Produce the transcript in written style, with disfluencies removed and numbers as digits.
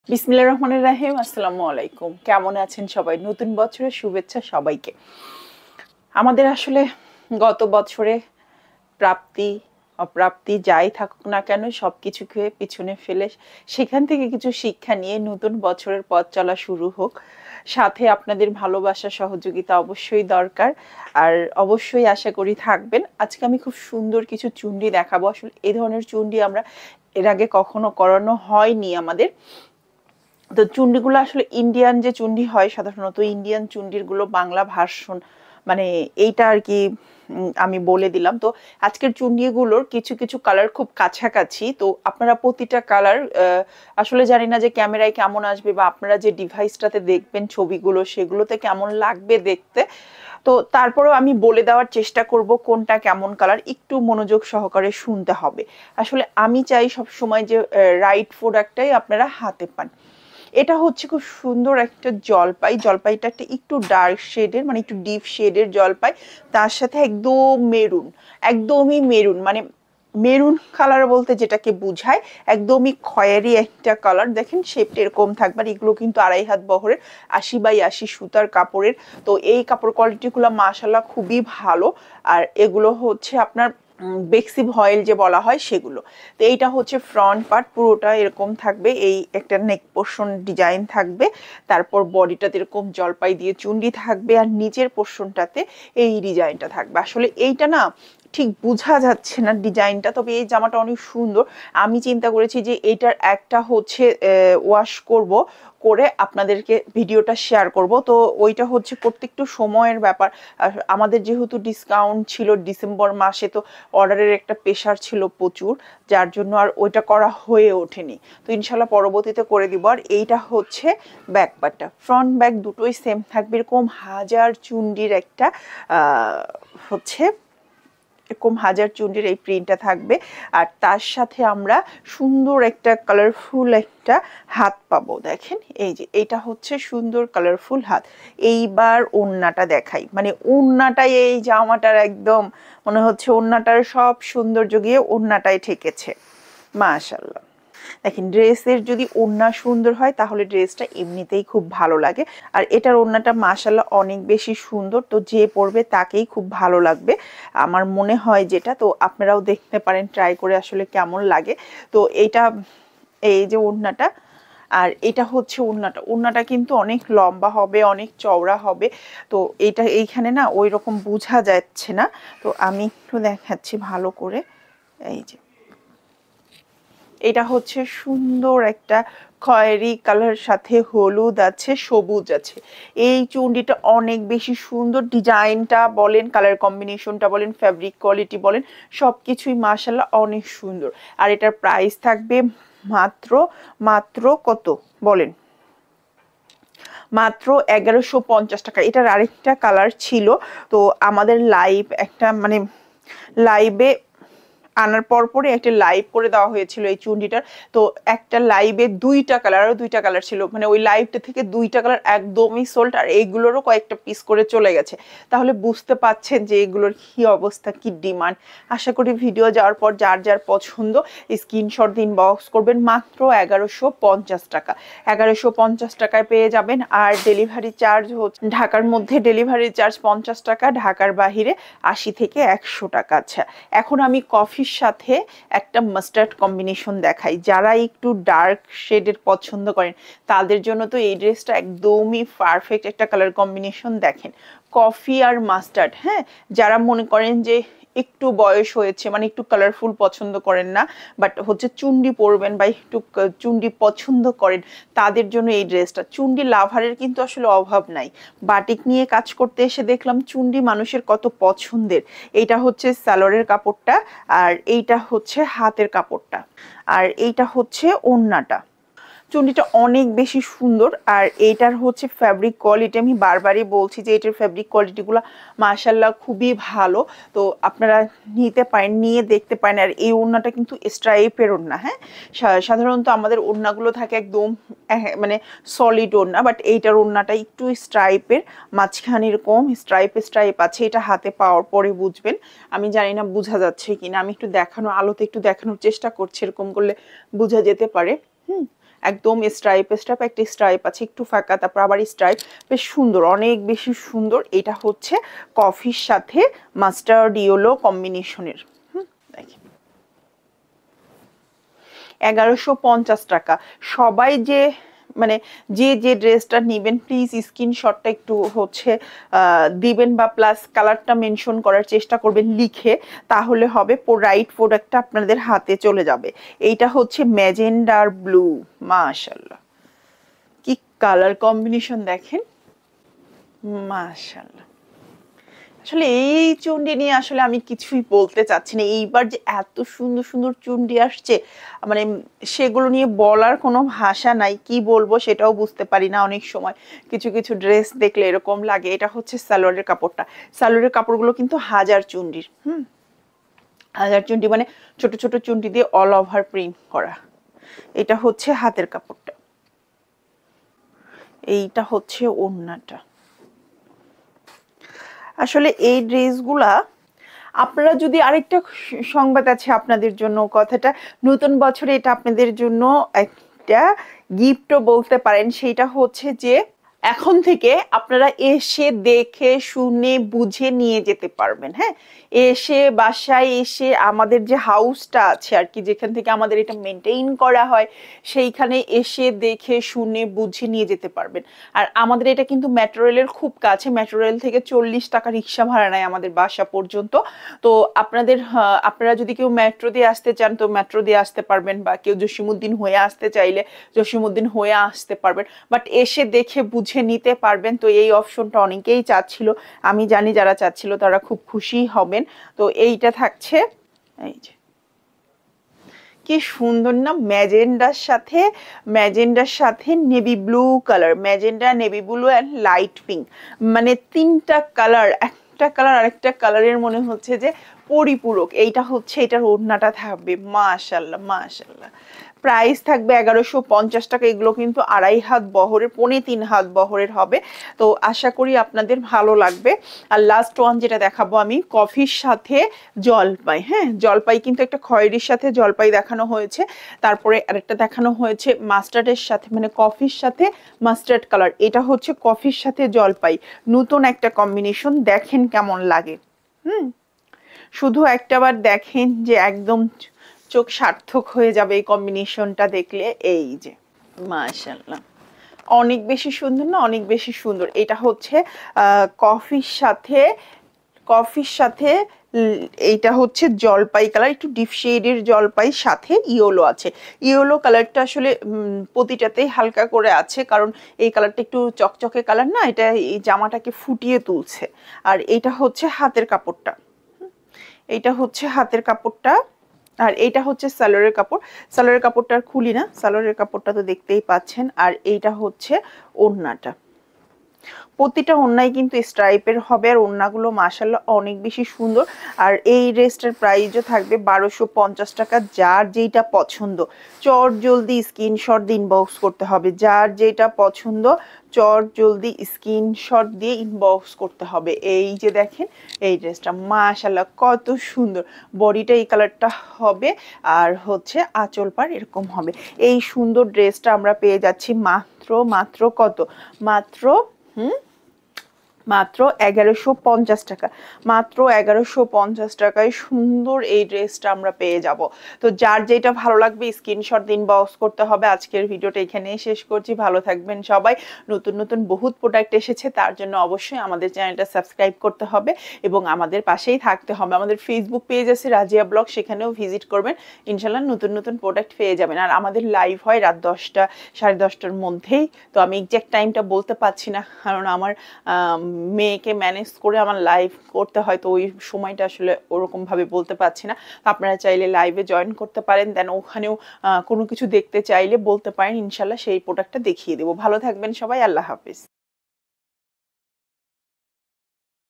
বিসমিল্লাহির রহমানির রহিম। আসসালামু আলাইকুম। কেমন আছেন সবাই? নতুন বছরের শুভেচ্ছা সবাইকে। আমাদের আসলে গত বছরে প্রাপ্তি অপ্রাপ্তি যাই থাকুক না কেন সবকিছুকে পিছনে ফেলে সেখান থেকে কিছু শিক্ষা নিয়ে নতুন বছরের পথ চলা শুরু হোক। সাথে আপনাদের ভালোবাসা সহযোগিতা অবশ্যই দরকার, আর অবশ্যই আশা করি থাকবেন। আজকে আমি খুব সুন্দর কিছু চুন্ডি দেখাবো। আসলে এই ধরনের চুন্ডি আমরা এর আগে কখনো করানো হয়নি আমাদের। তো চুন্ডিগুলো আসলে ইন্ডিয়ান যে চুন্ডি হয়, সাধারণত ইন্ডিয়ান চুন্ডির গুলো বাংলা ভার্সন, মানে এইটা আর কি আমি বলে দিলাম। তো আজকের চুন্ডিগুলোর কিছু কিছু কালার খুব কাছাকাছি, তো আপনারা প্রতিটা কালার আসলে জানি না যে ক্যামেরায় কেমন আসবে বা আপনারা যে ডিভাইসটাতে দেখবেন ছবিগুলো সেগুলোতে কেমন লাগবে দেখতে। তো তারপরেও আমি বলে দেওয়ার চেষ্টা করব কোনটা কেমন কালার, একটু মনোযোগ সহকারে শুনতে হবে। আসলে আমি চাই সব সময় যে রাইট প্রোডাক্টটাই আপনারা হাতে পান। এটা হচ্ছে খুব সুন্দর একটা জলপাই। জলপাইটা একটা একটু ডার্ক শেডের, মানে একটু ডিপ শেডের জলপাই, তার সাথে একদম মেরুন, একদমই মেরুন, মানে মেরুন কালার বলতে যেটাকে বুঝায় একদমই খয়েরি একটা কালার। দেখেন শেপটা এরকম থাকবে, আর এগুলো কিন্তু 2.5 হাত বহরের 80x80 সুতার কাপড়ের। তো এই কাপড় কোয়ালিটিগুলো মাশাআল্লাহ খুবই ভালো। আর এগুলো হচ্ছে আপনার বেক্সি ভয়েল যে বলা হয় সেগুলো। তো এইটা হচ্ছে ফ্রন্ট পার্ট, পুরোটা এরকম থাকবে, এই একটা নেক পোর্শন ডিজাইন থাকবে, তারপর বডিটাতে এরকম জলপাই দিয়ে চুন্ডি থাকবে, আর নিচের পোর্শনটাতে এই ডিজাইনটা থাকবে। আসলে এইটা না ঠিক বোঝা যাচ্ছে না ডিজাইনটা, তবে এই জামাটা অনেক সুন্দর। আমি চিন্তা করেছি যে এটার একটা হচ্ছে ওয়াশ করব, করে আপনাদেরকে ভিডিওটা শেয়ার করব। তো ওইটা হচ্ছে করতে একটু সময়ের ব্যাপার। আমাদের যেহেতু ডিসকাউন্ট ছিল ডিসেম্বর মাসে, তো অর্ডারের একটা প্রেশার ছিল প্রচুর, যার জন্য আর ওইটা করা হয়ে ওঠেনি। তো ইনশাল্লাহ পরবর্তীতে করে দিব। আর এইটা হচ্ছে ব্যাক পার্টটা, ফ্রন্ট ব্যাক দুটোই সেম থাকবে। এরকম হাজার চুন্ডির একটা হচ্ছে এরকম হাজার চুন্ডির এই প্রিন্টটা থাকবে। আর তার সাথে আমরা সুন্দর একটা কালারফুল একটা হাত পাবো। দেখেন এই যে এটা হচ্ছে সুন্দর কালারফুল হাত। এইবার ওড়নাটা দেখাই, মানে ওড়নাটাই এই জামাটার একদম মনে হচ্ছে ওড়নাটার সব সৌন্দর্য গিয়ে ওড়নাটাই ঠেকেছে। মাশাআল্লাহ। দেখেন ড্রেসের যদি ওড়না সুন্দর হয় তাহলে ড্রেসটা এমনিতেই খুব ভালো লাগে। আর এটার ওড়নাটা মাশাআল্লাহ অনেক বেশি সুন্দর, তো যে পরবে তাকেই খুব ভালো লাগবে আমার মনে হয় যেটা। তো আপনারাও দেখতে পারেন ট্রাই করে আসলে কেমন লাগে। তো এইটা এই যে ওড়নাটা, আর এটা হচ্ছে ওড়নাটা। ওড়নাটা কিন্তু অনেক লম্বা হবে, অনেক চওড়া হবে। তো এইটা এইখানে না ওই রকম বোঝা যাচ্ছে না, তো আমি একটু দেখাচ্ছি ভালো করে। এই যে এটা হচ্ছে সুন্দর একটা খয়েরি কালার, সাথে হলুদ আছে, সবুজ আছে। এই চুন্ডিটা অনেক বেশি সুন্দর, ডিজাইনটা বলেন, কালার কম্বিনেশনটা বলেন, ফ্যাব্রিক কোয়ালিটি বলেন, সব কিছুই মাশাআল্লাহ অনেক সুন্দর। আর এটার প্রাইস থাকবে মাত্র মাত্র কত বলেন? মাত্র 1150 টাকা। এটার আরেকটা কালার ছিল, তো আমাদের লাইভ একটা মানে লাইভে আনার পরপরই একটা লাইভ করে দেওয়া হয়েছিল এই চুন্ডিটার। তো একটা লাইভে 2টা কালার, আরও 2টা কালার ছিল, মানে ওই লাইভটা থেকে 2টা কালার একদমই সোল্ড, আর এইগুলোরও কয়েকটা পিস করে চলে গেছে। তাহলে বুঝতে পাচ্ছেন যে এগুলোর কি অবস্থা, কি ডিমান্ড। আশা করি ভিডিও যাওয়ার পর যার যার পছন্দ স্ক্রিনশট দিন, ইনবক্স করবেন। মাত্র 1150 টাকা, 1150 টাকায় পেয়ে যাবেন। আর ডেলিভারি চার্জ হচ্ছে ঢাকার মধ্যে ডেলিভারি চার্জ 50 টাকা, ঢাকার বাহিরে 80 থেকে 100 টাকা। আচ্ছা, এখন আমি কফির সাথে একটা মাস্টার্ড কম্বিনেশন দেখাই। যারা একটু ডার্ক শেডের পছন্দ করেন তাদের জন্য তো এই ড্রেসটা একদমই পারফেক্ট একটা কালার কম্বিনেশন। দেখেন কফি আর মাস্টার্ড, হ্যাঁ, যারা মনে করেন যে একটু বয়স হয়েছে, মানে একটু কালারফুল পছন্দ করেন না, বাট হচ্ছে চুন্ডি পরবেন বা একটু চুন্ডি পছন্দ করেন, তাদের জন্য এই ড্রেসটা। চুন্ডি লাভারের কিন্তু আসলে অভাব নাই। বাটিক নিয়ে কাজ করতে এসে দেখলাম চুন্ডি মানুষের কত পছন্দের। এইটা হচ্ছে সালোয়ারের কাপড়টা, আর এইটা হচ্ছে হাতের কাপড়টা, আর এইটা হচ্ছে ওড়নাটা। চুন্ডিটা অনেক বেশি সুন্দর। আর এইটার হচ্ছে ফ্যাব্রিক কোয়ালিটি, আমি বারবারই বলছি যে এটার ফ্যাব্রিক কোয়ালিটিগুলো মাশাআল্লাহ খুবই ভালো। তো আপনারা নিতে পারেন, নিয়ে দেখতে পারেন। আর এই ওড়নাটা কিন্তু স্ট্রাইপের ওড়না, হ্যাঁ, সাধারণত আমাদের ওড়নাগুলো থাকে একদম মানে সলিড ওড়না, বাট এইটার ওড়নাটা একটু স্ট্রাইপের, মাঝখানে এরকম স্ট্রাইপ স্ট্রাইপ আছে। এটা হাতে পাওয়ার পরে বুঝবেন। আমি জানি না বোঝা যাচ্ছে কিনা, আমি একটু দেখানো আলোতে একটু দেখানোর চেষ্টা করছি, এরকম করলে বোঝা যেতে পারে। একদম স্ট্রাইপ স্ট্রাইপ, একটা স্ট্রাইপ আছে একটু ফাঁকা, তারপর আবার স্ট্রাইপ, বেশ সুন্দর, অনেক বেশি সুন্দর। এটা হচ্ছে কফির সাথে মাস্টার্ড ইয়েলো কম্বিনেশনের। দেখেন 1150 টাকা। সবাই যে মানে যে ড্রেসটা নেবেন প্লিজ স্ক্রিনশটটা একটু হচ্ছে দিবেন, বা প্লাস কালারটা মেনশন করার চেষ্টা করবেন লিখে, তাহলে হবে রাইট প্রোডাক্টটা আপনাদের হাতে চলে যাবে। এইটা হচ্ছে ম্যাজেন্ডার ব্লু, মাশাআল্লাহ কি কালার কম্বিনেশন দেখেন, মাশাআল্লাহ। আসলে এই চুন্ডি নিয়ে আসলে আমি কিছুই বলতে চাচ্ছি না, এইবার যে এত সুন্দর সুন্দর চুন্ডি আসছে মানে সেগুলো নিয়ে বলার কোনো ভাষা নাই, কি বলবো সেটাও বুঝতে পারি না। অনেক সময় কিছু কিছু ড্রেস দেখলে এরকম লাগে। এটা হচ্ছে সালোয়ারের কাপড়টা, সালোয়ারের কাপড়গুলো কিন্তু হাজার চুন্ডির, হাজার চুন্ডি মানে ছোট ছোট চুন্ডি দিয়ে অল ওভার প্রিন্ট করা। এটা হচ্ছে হাতের কাপড়টা, এইটা হচ্ছে ওড়নাটা। আসলে এই ড্রেসগুলা আপনারা যদি, আরেকটা সংবাদ আছে আপনাদের জন্য, কথাটা নতুন বছরে এটা আপনাদের জন্য একটা গিফটও বলতে পারেন। সেটা হচ্ছে যে এখন থেকে আপনারা এসে দেখে শুনে বুঝে নিয়ে যেতে পারবেন। হ্যাঁ, এসে বাসায় এসে আমাদের যে হাউসটা আছে আর কি, যেখান থেকে আমাদের এটা মেনটেইন করা হয়, সেইখানে এসে দেখে শুনে বুঝে নিয়ে যেতে পারবেন। আর আমাদের এটা কিন্তু মেট্রো রেলের খুব কাছে, মেট্রো রেল থেকে 40 টাকা রিক্সা ভাড়া নেয় আমাদের বাসা পর্যন্ত। তো আপনারা যদি কেউ মেট্রো দিয়ে আসতে চান তো মেট্রো দিয়ে আসতে পারবেন, বা কেউ জসিমউদ্দিন হয়ে আসতে চাইলে জসিমউদ্দিন হয়ে আসতে পারবেন, বাট এসে দেখে বুঝে নিতে পারবেন। তো এই অপশনটা অনেকেই চাচ্ছিল, আমি জানি যারা চাচ্ছিল তারা খুব খুশি হবেন। তো এইটা থাকছে, এই যে কি সুন্দর না, ম্যাজেন্ডার সাথে navy blue colour, magenta, navy blue and light pink, মানে তিনটা কালার, একটা কালার আরেকটা কালারের মনে হচ্ছে যে পরিপূরক। এইটা হচ্ছে, এটার ওড়নাটা থাকবে, মাশাআল্লাহ মাশাআল্লাহ। প্রাইস থাকবে 1150 টাকা। এগুলো কিন্তু 2.5 হাত বহরের, 3.25 হাত বহরের হবে। তো আশা করি আপনাদের ভালো লাগবে। আর লাস্ট ওয়ান যেটা দেখাবো আমি, কফির সাথে জলপাই। হ্যাঁ, জলপাই কিন্তু একটা খয়েরির সাথে জলপাই দেখানো হয়েছে, তারপরে আরেকটা দেখানো হয়েছে মাস্টার্ডের সাথে, মানে কফির সাথে মাস্টার্ড কালার। এটা হচ্ছে কফির সাথে জলপাই, নতুন একটা কম্বিনেশন, দেখেন কেমন লাগে। শুধু একটাবার দেখেন যে একদম চোখ সার্থক হয়ে যাবে এই কম্বিনেশনটা দেখলে। এই যে মাশাআল্লাহ, অনেক বেশি সুন্দর না, অনেক বেশি সুন্দর। এটা হচ্ছে কফির সাথে এইটা হচ্ছে জলপাই কালার, একটু ডিপ শেডের জলপাই, সাথে ইয়েলো আছে। ইয়েলো কালারটা আসলে প্রতিটাতেই হালকা করে আছে, কারণ এই কালারটা একটু চকচকে কালার না, এটা এই জামাটাকে ফুটিয়ে তুলছে। আর এটা হচ্ছে হাতের কাপড়টা, এইটা হচ্ছে হাতের কাপড়টা, আর এইটা হচ্ছে সালোয়ারের কাপড়। সালোয়ারের কাপড়টা আর খুলি না, সালোয়ারের কাপড়টা তো দেখতেই পাচ্ছেন। আর এইটা হচ্ছে ওড়নাটা, প্রতিটা ওড়নাই কিন্তু স্ট্রাইপের হবে, আর ওড়নাগুলো মাশাআল্লাহ অনেক বেশি সুন্দর। আর এই ড্রেসটার প্রাইসও থাকবে 1250 টাকা। যার যেটা পছন্দ চট জলদি স্ক্রিনশট দিয়ে ইনবক্স করতে হবে, যার যেটা পছন্দ চট জলদি স্ক্রিনশট দিয়ে ইনবক্স করতে হবে। এই যে দেখেন এই ড্রেসটা মাশাআল্লাহ কত সুন্দর, বডিটা এই কালারটা হবে, আর হচ্ছে আঁচল পার এরকম হবে। এই সুন্দর ড্রেসটা আমরা পেয়ে যাচ্ছি মাত্র কত, মাত্র মাত্র 1150 টাকা। মাত্র 1150 টাকায় সুন্দর এই ড্রেসটা আমরা পেয়ে যাব। তো যার যেটা ভালো লাগবে স্ক্রিনশট দিন, ইনবক্স করতে হবে। আজকের ভিডিওটা এখানেই শেষ করছি, ভালো থাকবেন সবাই। নতুন নতুন বহুত প্রোডাক্ট এসেছে, তার জন্য অবশ্যই আমাদের চ্যানেলটা সাবস্ক্রাইব করতে হবে এবং আমাদের পাশেই থাকতে হবে। আমাদের ফেসবুক পেজ আছে রাজিয়া ব্লগ, সেখানেও ভিজিট করবেন, ইনশাল্লাহ নতুন নতুন প্রোডাক্ট পেয়ে যাবেন। আর আমাদের লাইভ হয় রাত 10টা 10:30টার মধ্যেই। তো আমি এক্সাক্ট টাইমটা বলতে পারছি না, কারণ আমার মেয়েকে ম্যানেজ করে আমার লাইভ করতে হয়, তো ওই সময়টা আসলে ওরকম ভাবে বলতে পারছি না। আপনারা চাইলে লাইভে জয়েন করতে পারেন, দেন ওখানেও কোনো কিছু দেখতে চাইলে বলতে পারেন, ইনশাল্লাহ সেই প্রোডাক্টটা দেখিয়ে দেবো। ভালো থাকবেন সবাই, আল্লাহ হাফিজ।